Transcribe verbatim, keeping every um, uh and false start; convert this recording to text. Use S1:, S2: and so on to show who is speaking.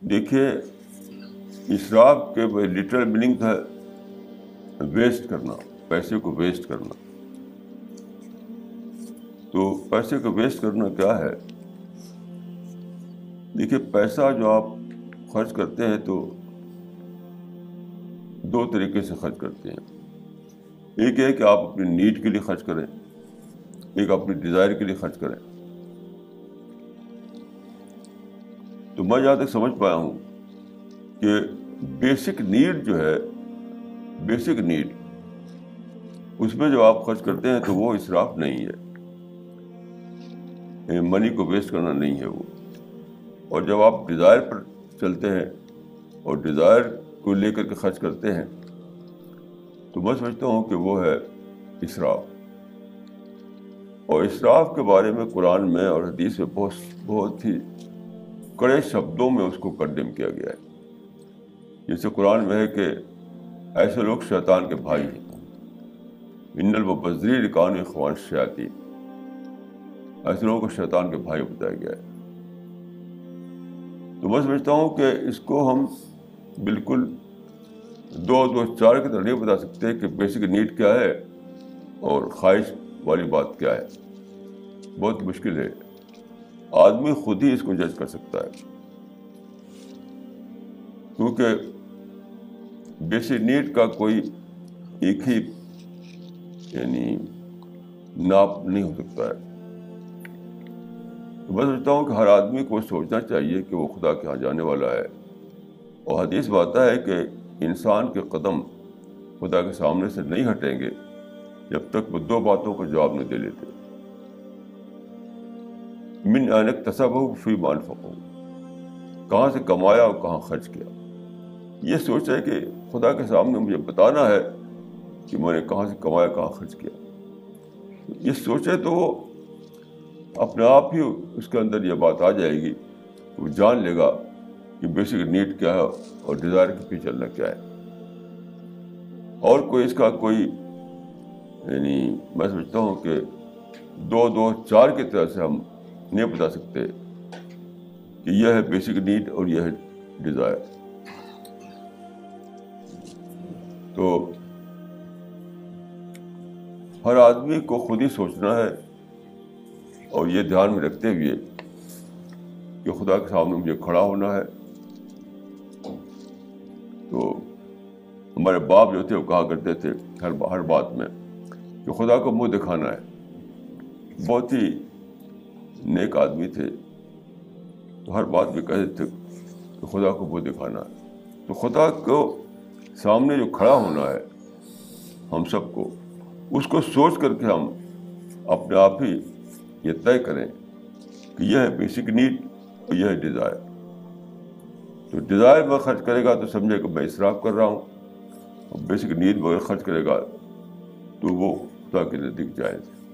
S1: دیکھیے اسراف کے لٹرل میننگ ہے ویسٹ کرنا، پیسے کو ویسٹ کرنا. تو پیسے کو ویسٹ کرنا کیا ہے؟ دیکھیے پیسہ جو آپ خرچ کرتے ہیں تو دو طریقے سے خرچ کرتے ہیں. ایک ہے کہ آپ اپنی نیڈ کے لیے خرچ کریں، ایک اپنی ڈیزائر کے لیے خرچ کریں. تو میں جہاں تک سمجھ پایا ہوں کہ بیسک نیڈ جو ہے، بیسک نیڈ اس میں جو آپ خرچ کرتے ہیں تو وہ اسراف نہیں ہے، منی کو ویسٹ کرنا نہیں ہے وہ. اور جب آپ ڈیزائر پر چلتے ہیں اور ڈیزائر کو لے کر کے خرچ کرتے ہیں تو میں سمجھتا ہوں کہ وہ ہے اسراف. اور اسراف کے بارے میں قرآن میں اور حدیث میں بہت بہت ہی کڑے شبدوں میں اس کو کنڈیم کیا گیا ہے. جیسے قرآن میں ہے کہ ایسے لوگ شیطان کے بھائی ہیں، ان المبذرین کانوا اخوان الشیاطین. ایسے لوگوں کو شیطان کے بھائی بتایا گیا ہے. تو میں سمجھتا ہوں کہ اس کو ہم بالکل دو دو چار کی طرح نہیں بتا سکتے کہ بیسک نیڈ کیا ہے اور خواہش والی بات کیا ہے. بہت مشکل ہے، آدمی خود ہی اس کو جج کر سکتا ہے. کیونکہ بیسک نیڈ کا کوئی ایک ہی یعنی ناپ نہیں ہو سکتا ہے. تو میں سمجھتا ہوں کہ ہر آدمی کو سوچنا چاہیے کہ وہ خدا کے یہاں جانے والا ہے. اور حدیث میں آتا ہے کہ انسان کے قدم خدا کے سامنے سے نہیں ہٹیں گے جب تک وہ دو باتوں کا جواب نہیں دے لیتے. من این اکتسبہ فیما انفقہ، کہاں سے کمایا اور کہاں خرچ کیا. یہ سوچ ہے کہ خدا کے سامنے مجھے بتانا ہے کہ میں نے کہاں سے کمایا کہاں خرچ کیا. یہ سوچے تو وہ اپنے آپ ہی اس کے اندر یہ بات آ جائے گی، وہ جان لے گا کہ بیسک نیڈ کیا ہے اور ڈیزائر کے پیچھے چلنا کیا ہے. اور کوئی اس کا کوئی یعنی میں سمجھتا ہوں کہ دو دو چار کی طرح سے ہم نہیں بتا سکتے کہ یہ ہے بیسک نیڈ اور یہ ہے ڈیزائر. تو ہر آدمی کو خود ہی سوچنا ہے اور یہ دھیان میں رکھتے ہوئے کہ خدا کے سامنے مجھے کھڑا ہونا ہے. تو ہمارے باپ جو تھے وہ کہا کرتے تھے ہر ہر بات میں کہ خدا کو منہ دکھانا ہے. بہت ہی نیک آدمی تھے، تو ہر بات میں کہتے تھے کہ خدا کو منہ دکھانا ہے. تو خدا کو سامنے جو کھڑا ہونا ہے ہم سب کو، اس کو سوچ کر کے ہم اپنے آپ ہی یہ طے کریں کہ یہ ہے بیسک نیڈ اور یہ ہے ڈیزائر. تو ڈیزائر میں خرچ کرے گا تو سمجھے کہ میں اسراف کر رہا ہوں، اور بیسک نیڈ میں خرچ کرے گا تو وہ خدا کے نزدیک جائز ہے.